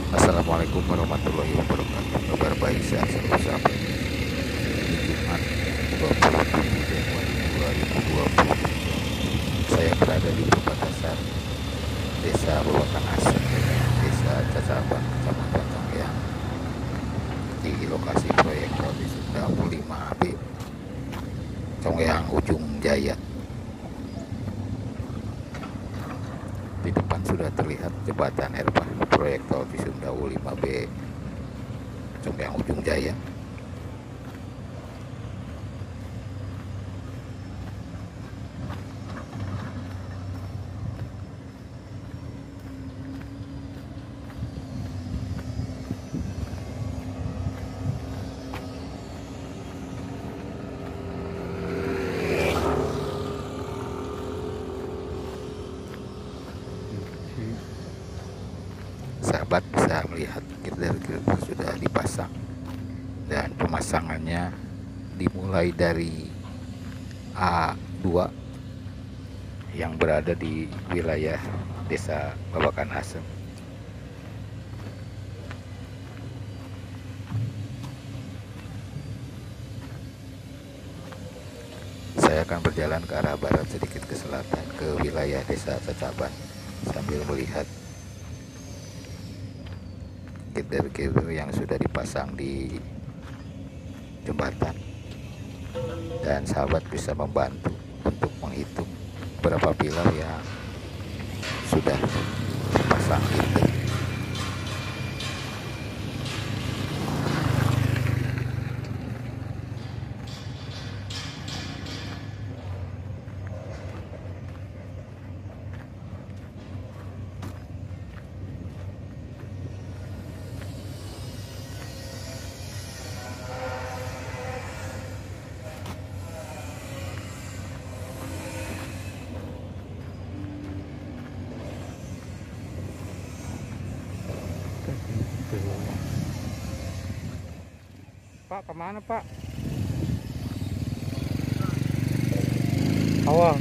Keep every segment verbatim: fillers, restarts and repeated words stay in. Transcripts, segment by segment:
Assalamualaikum warahmatullahi wabarakatuh. Kabar baik, sehat selalu sahabat. Ini Jumat dua puluh tujuh Januari dua ribu dua puluh. Saya berada di perbatasan Desa Babakan Asem dengan Desa Cacaban, Kecamatan Congeyang, di lokasi proyek Roti Sunda lima B Congeyang Ujung Jaya. Di depan sudah terlihat jembatan Herpah proyek tol Cisumdawu lima B Congeyang Ujung Jaya. Sahabat bisa melihat girder-girder sudah dipasang dan pemasangannya dimulai dari A dua yang berada di wilayah Desa Babakan Asem. Saya akan berjalan ke arah barat sedikit ke selatan ke wilayah Desa Cacaban sambil melihat girder-girder yang sudah dipasang di jembatan, dan sahabat bisa membantu untuk menghitung berapa pilar yang sudah dipasang girder. Pak, kemana Pak? Awal.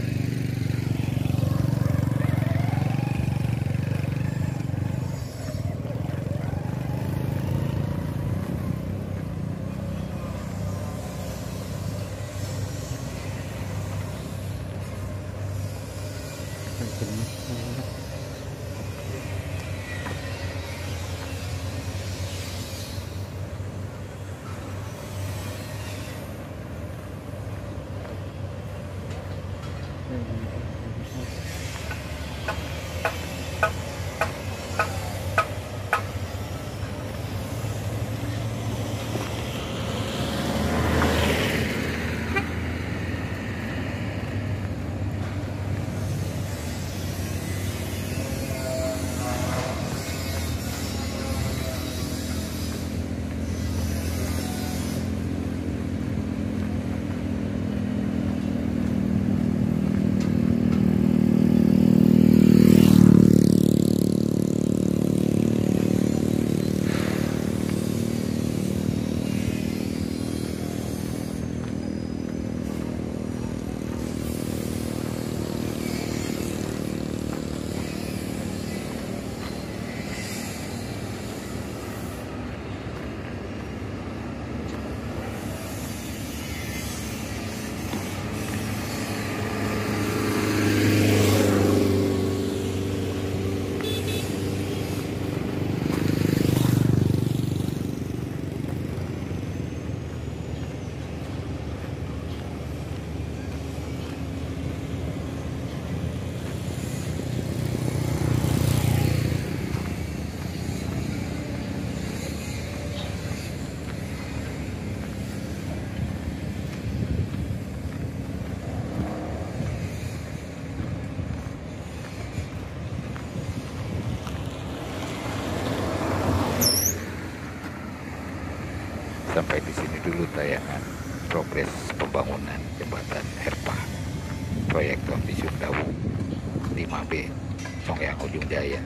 Sampai di sini dulu tayangan progres pembangunan jembatan Herpah proyek tol Cisumdawu lima B Congeyang Ujung Jaya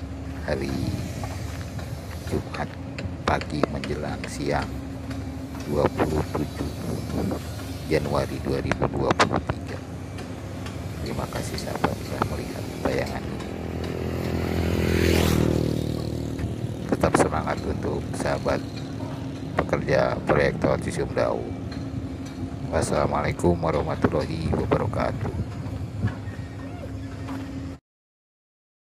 hari Jumat pagi menjelang siang dua puluh tujuh Januari dua ribu dua puluh tiga. Terima kasih sahabat telah melihat tayangan ini. sahabat pekerja proyek tol Cisumdawu. Wassalamualaikum warahmatullahi wabarakatuh.